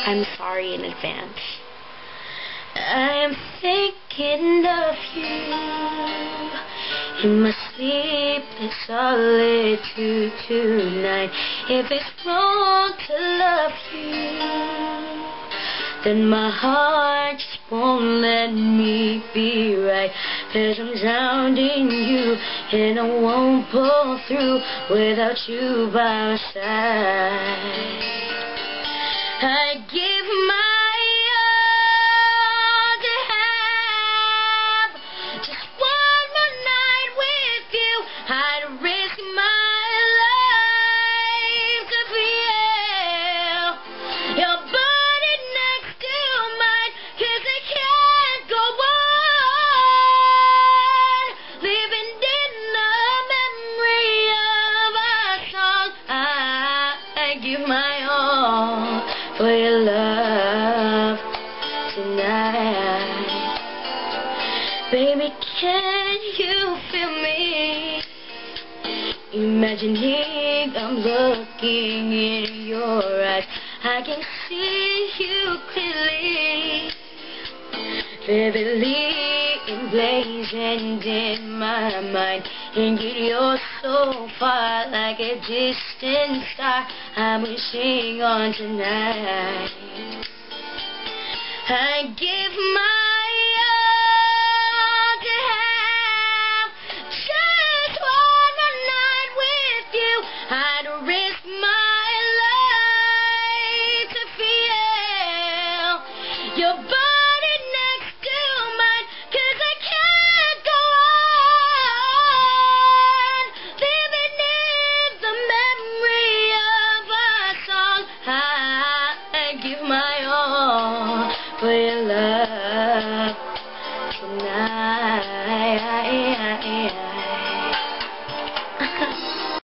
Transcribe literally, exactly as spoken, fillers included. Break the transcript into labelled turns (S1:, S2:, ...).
S1: I'm sorry in advance. I'm thinking of you in my sleepless solitude tonight. If it's wrong to love you, then my heart just won't let me be right. 'Cause I'm drowning you, and I won't pull through without you by my side. I give my all to have just one more night with you. I'd risk my life to feel your body next to mine. 'Cause I can't go on living in the memory of our song. I, I give my all for your love tonight. Baby, can you feel me? Imagining I'm looking in your eyes, I can see you clearly, vividly emblazoned in my mind. And yet you're so far, like a distant star I'm wishing on tonight. I give my all to have just one more night with you. I'd risk my life to feel your body next to mine. 'Cause I can't go on living in the memory of our song. I, I give my all for your love tonight.